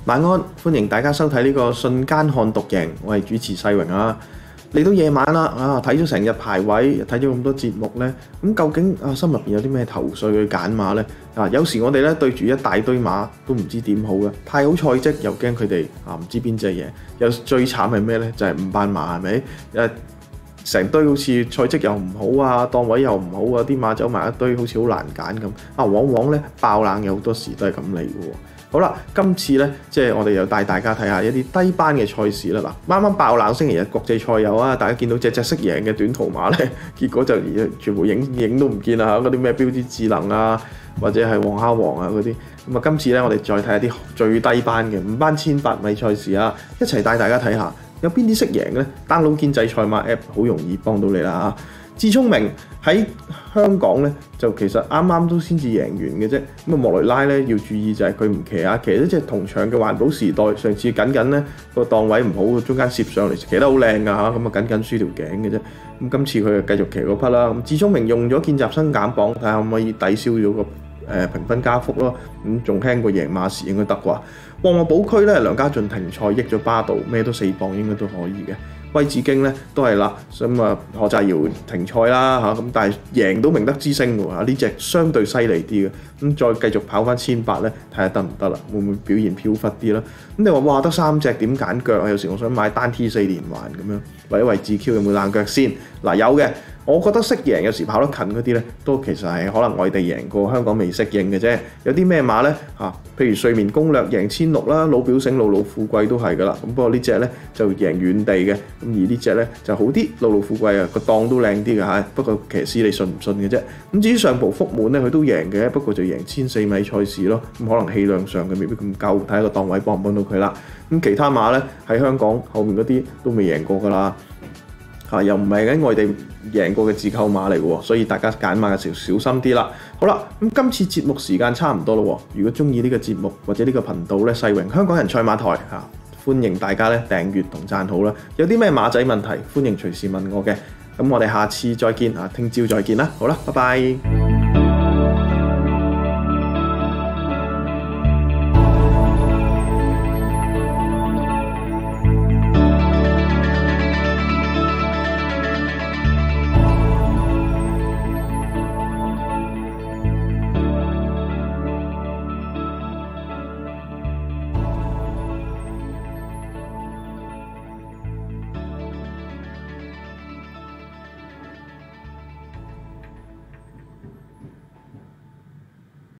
晚安，歡迎大家收睇呢個瞬間看獨贏，我係主持世榮啊。嚟到夜晚啦，睇咗成日排位，睇咗咁多節目呢，咁究竟心入邊有啲咩頭緒去揀馬呢？有時我哋咧對住一大堆馬都唔知點好嘅，太好賽績又驚佢哋唔知邊隻嘢，又最慘係咩呢？就係5班馬係咪？成堆好似賽績又唔好啊，檔位又唔好啊，啲馬走埋一堆，好似好難揀咁。往往咧爆冷有好多時都係咁嚟嘅喎。好啦，今次咧即係我哋又帶大家睇下一啲低班嘅賽事啦。嗱，啱啱爆冷星期日國際賽有啊，大家見到隻識贏嘅短途馬咧，結果就全部影都唔見啦嚇，嗰啲咩標誌智能啊，或者係黃蝦王啊嗰啲。咁啊，今次咧我哋再睇下啲最低班嘅5班1800米賽事啊，一齊帶大家睇下。有邊啲識贏呢？ download 堅制賽馬 app 好容易幫到你啦嚇。智聰明喺香港呢，就其實啱啱都先至贏完嘅啫。咁啊莫雷拉呢，要注意就係佢唔騎啊，騎咗隻同場嘅環保時代，上次緊呢個檔位唔好，中間攝上嚟騎得好靚㗎嚇，咁啊緊輸條頸嘅啫。咁今次佢就繼續騎嗰匹啦。咁智聰明用咗見習生減磅，睇下可唔可以抵消咗個評分加幅咯。咁仲輕過贏馬時應該得啩。旺旺寶區咧，梁家俊停賽益咗巴道，咩都4磅應該都可以嘅。威志京咧都係啦，咁啊何澤堯停賽啦嚇，咁但係贏到明德之星喎，呢隻相對犀利啲嘅，咁再繼續跑翻1800咧，睇下得唔得啦，會唔會表現飄忽啲啦？咁你話哇得3隻點揀腳啊？有時我想買單 T4連環咁樣，或者為志 Q 有冇冷腳先？嗱有嘅。我覺得識贏有時跑得近嗰啲咧，都其實係可能外地贏過香港未適應嘅啫。有啲咩馬咧譬如睡眠攻略贏1600啦，老表醒路路富貴都係噶啦。咁不過呢隻咧就贏遠地嘅，咁而呢隻咧就好啲，路路富貴啊個檔都靚啲嘅嚇。不過騎師你信唔信嘅啫？咁至於上葡福滿咧，佢都贏嘅，不過就贏1400米賽事咯。咁可能氣量上佢未必咁夠，睇下個檔位幫唔幫到佢啦。咁其他馬咧喺香港後面嗰啲都未贏過噶啦。又唔係喺外地贏過嘅自購馬嚟嘅，所以大家揀馬嘅時候小心啲啦。好啦，咁今次節目時間差唔多咯。如果中意呢個節目或者呢個頻道咧，世榮香港人賽馬台歡迎大家咧訂閱同讚好啦。有啲咩馬仔問題，歡迎隨時問我嘅。咁我哋下次再見聽朝再見啦。好啦，拜拜。